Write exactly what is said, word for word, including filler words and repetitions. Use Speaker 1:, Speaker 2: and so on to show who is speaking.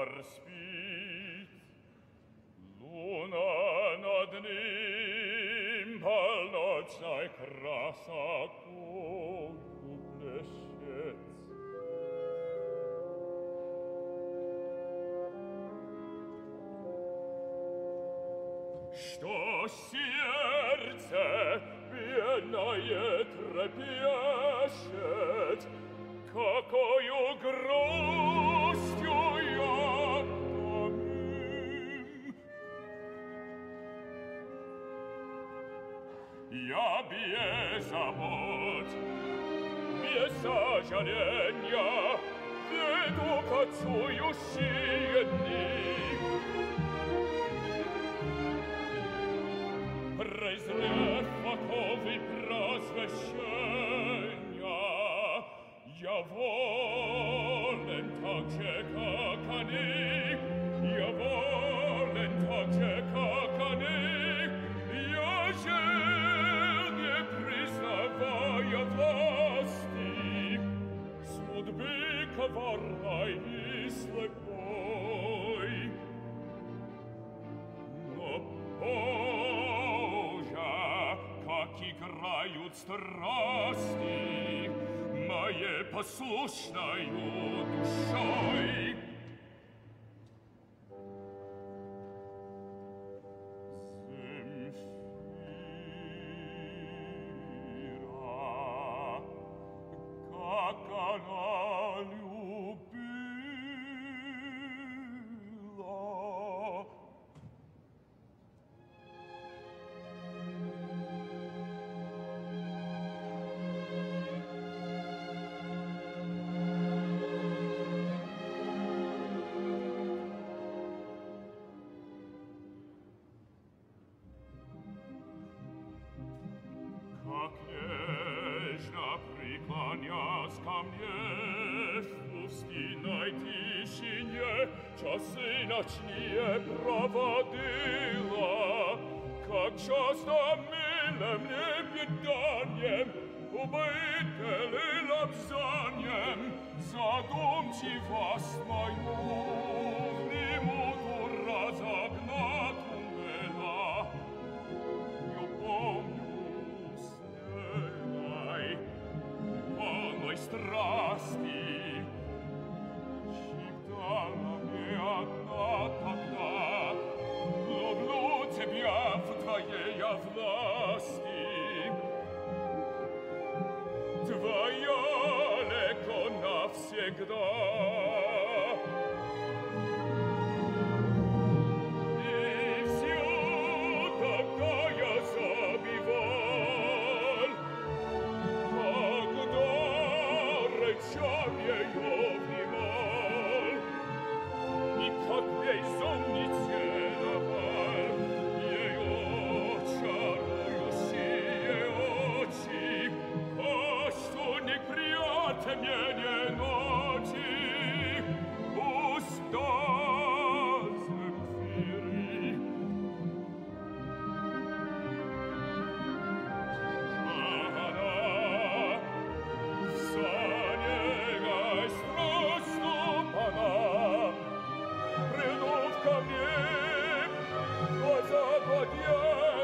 Speaker 1: Цар спит, луна над ним полночной красотою блещет. Что сердце бедное трепещет, какою грустью я томим. Я без забот, без сожаления веду к отцу сие дни. Презрев оковы просвещения, я волен так же, как они, я волен так же, как они, я жил, не признавая власти, судьбы коварной и слепой. Но Боже, как играют страсти моей послушною душой. Земфира, как она любила. Как нежно преклонясь ко мне в пустынной тишине, часы ночные проводила, как часто мило мне беданием, убытым и лапзанием, задумчивость мою в минуту разогнать умела. Любовью полной страсти шептала мне одна тогда: люблю тебя в твоей власти. Твоя легко навсегда. И все тогда я забивал, речам ее внимал, и как безумнице давал ее чарующие очи, а что неприятнее ночи, уста Земфиры. Ко мне, глаза подъем.